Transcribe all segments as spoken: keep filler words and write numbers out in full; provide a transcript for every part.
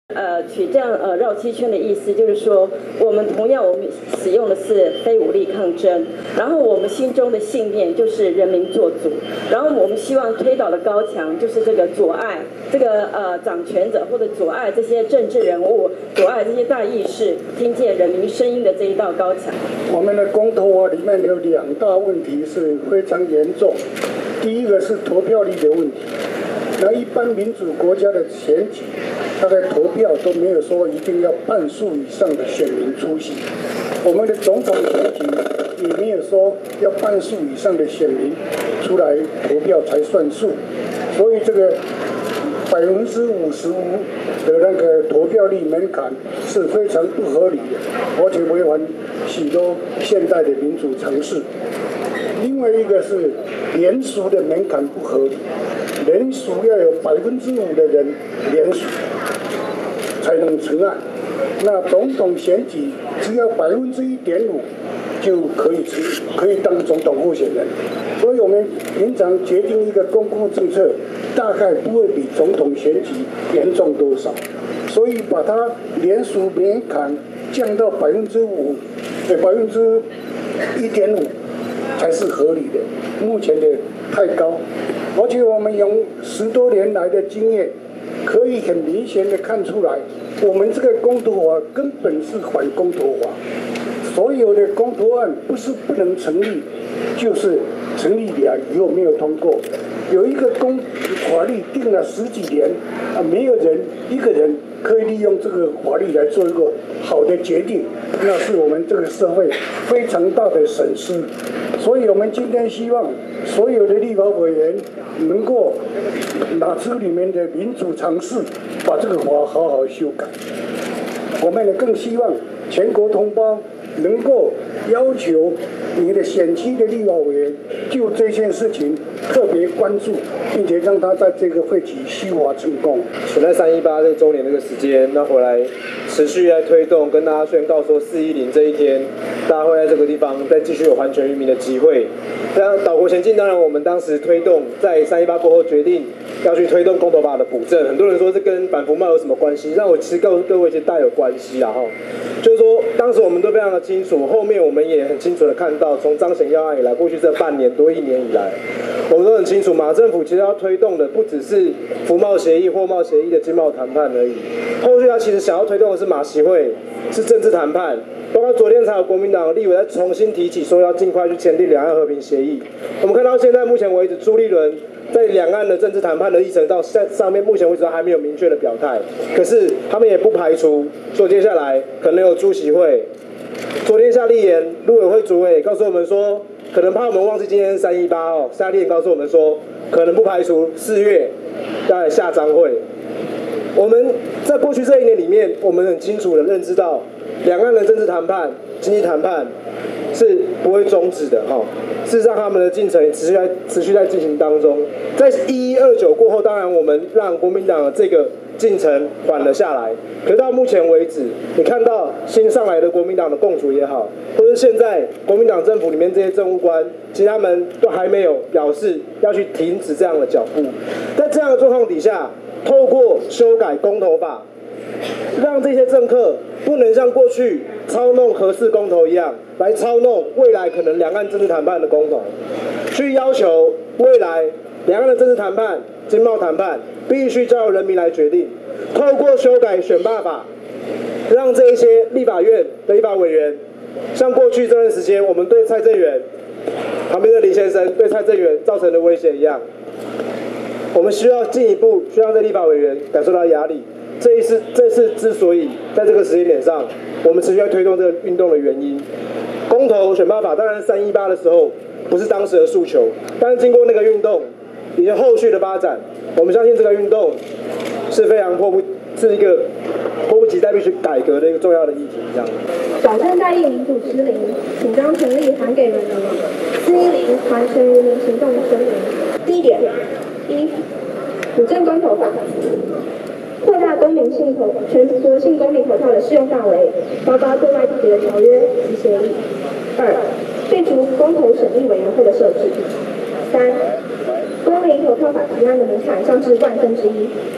呃，取这样呃绕七圈的意思，就是说，我们同样我们使用的是非武力抗争，然后我们心中的信念就是人民做主，然后我们希望推倒的高墙就是这个阻碍这个呃掌权者或者阻碍这些政治人物、阻碍这些大议士听见人民声音的这一道高墙。 我们的公投法里面有两大问题是非常严重，第一个是投票率的问题。那一般民主国家的选举，大概投票都没有说一定要半数以上的选民出席。我们的总统选举也没有说要半数以上的选民出来投票才算数，所以这个百分之五十五的那个投票率门槛是非常不合理的，而且违反许多现代的民主常识。另外一个是联署的门槛不合理，联署要有百分之五的人联署才能成案。那总统选举只要百分之一点五就可以可以当总统候选人。所以我们平常决定一个公共政策，大概不会比总统选举严重多少。所以把它联署门槛降到百分之五，对百分之一点五。才是合理的，目前的太高，而且我们用十多年来的经验，可以很明显的看出来，我们这个公投法根本是反公投法。所有的公投案不是不能成立，就是成立了以后没有通过。有一个公法律定了十几年，啊，没有人一个人可以利用这个法律来做一个好的决定，那是我们这个社会非常大的损失。所以我们今天希望所有的立法委员能够拿出里面的民主常识，把这个法好好修改。我们也更希望全国同胞能够要求你的选区的立法委员就这件事情特别关注，并且让他在这个会期修法成功。 选在三一八这个周年这个时间，那回来持续在推动，跟大家宣告说四一零这一天，大家会在这个地方再继续有还权于民的机会。那岛国前进，当然我们当时推动在三一八过后决定要去推动公投法的补正，很多人说这跟反服贸有什么关系？让我其实告诉各位，其实大有关系啊！哈，就是说当时我们都非常的清楚，后面我们也很清楚的看到，从彰显要案以来，过去这半年多一年以来，我们都很清楚，马政府其实要推动的不只是服贸协议、货贸协议的经贸谈判而已，后续他其实想要推动的是马习会，是政治谈判。包括昨天才有国民党立委在重新提起说要尽快去签订两岸和平协议。我们看到现在目前为止，朱立伦在两岸的政治谈判的议程到上面，目前为止还没有明确的表态。可是他们也不排除说接下来可能有主席会。昨天夏立言陆委会主委告诉我们说，可能怕我们忘记今天三一八哦，夏立言告诉我们说，可能不排除四月要来下章会。我们在过去这一年里面，我们很清楚的认知到，两岸的政治谈判、经济谈判是不会终止的哈。事实上，他们的进程也持续在持续在进行当中。在一一二九过后，当然我们让国民党的这个进程缓了下来。可是到目前为止，你看到新上来的国民党的共主也好，或是现在国民党政府里面这些政务官，其实他们都还没有表示要去停止这样的脚步。在这样的状况底下，透过修改公投法，让这些政客不能像过去操弄核四公投一样，来操弄未来可能两岸政治谈判的公投，去要求未来两岸的政治谈判、经贸谈判必须交由人民来决定。透过修改选罢法，让这一些立法院的立法委员，像过去这段时间我们对蔡正元旁边的李先生对蔡正元造成的威胁一样，我们需要进一步去让这立法委员感受到压力。这一次，这次之所以在这个时间点上，我们持续在推动这个运动的原因，公投选罢法当然三一八的时候不是当时的诉求，但是经过那个运动以及后续的发展，我们相信这个运动是非常迫不是一个迫不及待必须改革的一个重要的议题。这样， 保证代议民主之灵，请将权力还给人民。四一零还权于民行动声明。第一点，一，补正公投法。扩大公民性投全国性公民投票的适用范围，包括对外缔结的条约及协议。二，废除公投审议委员会的设置。三，公民投票法提案的门槛降至万分之一。四，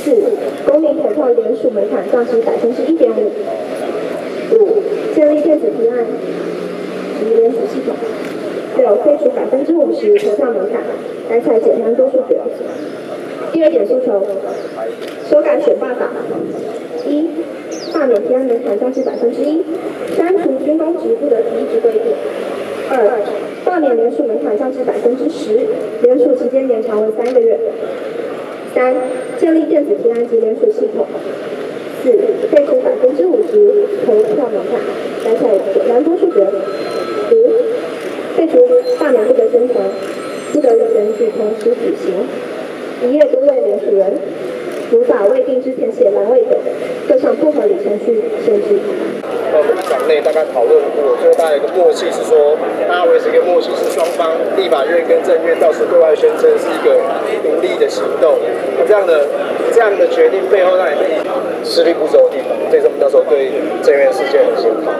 四、公民投票联署门槛降至百分之一点五。五、建立电子提案及联署系统。六、废除百分之五十投票门槛，改采简单多数决。第二点诉求，修改选罢法。一、罢免提案门槛降至百分之一，删除军公职不得提一职规定。二、罢免联署门槛降至百分之十，联署期间延长为三个月。三、建立电子提案及联署系统。四、废除百分之五十投票门槛，改采简单多数决。五、废除罢免不得宣传，不得与选举同时举行，一页多位联署人，如法未定之填写栏位等各项不合理程序限制。 那我们党内大概讨论过，最后大家有一个默契是说，大家维持一个默契是双方立法院跟政院到时对外宣称是一个独立的行动。那这样的这样的决定背后，当然是实力不足的地方，这是我们那时候对政院事件很心疼。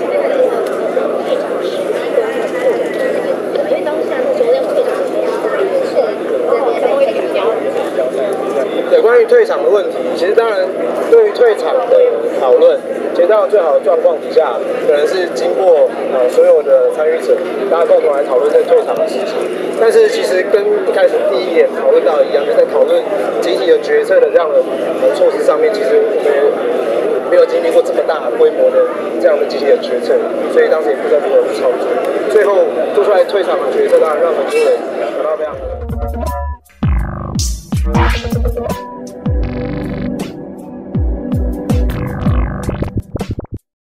因为当下昨天会长这边会比较。 对，关于退场的问题，其实当然对于退场的讨论，其实当然最好的状况底下，可能是经过呃所有的参与者，大家共同来讨论这退场的事情。但是其实跟一开始第一点讨论到的一样，就在讨论集体的决策的这样的呃措施上面，其实我们也没有经历过这么大规模的这样的集体的决策，所以当时也不知道如何去操作。最后做出来退场的决策，当然让很多人感到非常。